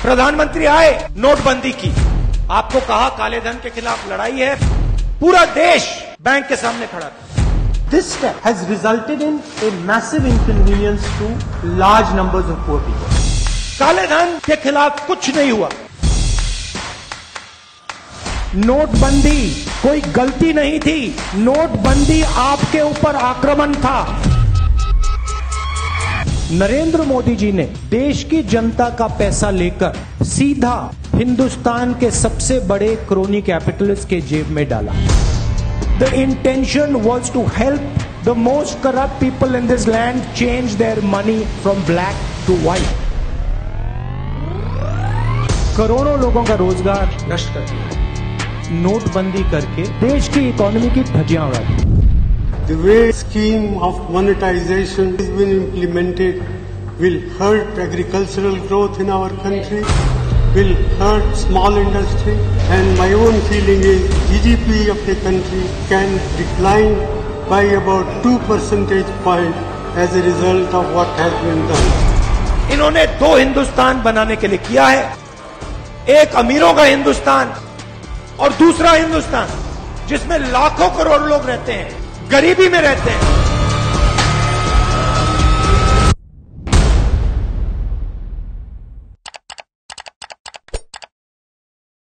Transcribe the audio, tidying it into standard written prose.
प्रधानमंत्री आए, नोटबंदी की, आपको कहा काले धन के खिलाफ लड़ाई है, पूरा देश बैंक के सामने खड़ा था। This step has resulted in a massive inconvenience to large numbers of poor people. काले धन के खिलाफ कुछ नहीं हुआ। नोटबंदी कोई गलती नहीं थी, नोटबंदी आपके ऊपर आक्रमण था। नरेंद्र मोदी जी ने देश की जनता का पैसा लेकर सीधा हिंदुस्तान के सबसे बड़े क्रोनी कैपिटलिस्ट के जेब में डाला। The intention was to help the most corrupt people in this land change their money from black to white. करोड़ों लोगों का रोजगार नष्ट कर दिया, नोटबंदी करके देश की इकोनॉमी की धज्जियां उड़ा दी। The way scheme of monetization has been implemented will hurt agricultural growth in our country, will hurt small industry, and my own feeling is GDP of the country can decline by about 2 percentage points as a result of what has been done. इन्होंने दो हिंदुस्तान बनाने के लिए किया है, एक अमीरों का हिंदुस्तान और दूसरा हिंदुस्तान जिसमें लाखों करोड़ लोग रहते हैं, गरीबी में रहते हैं।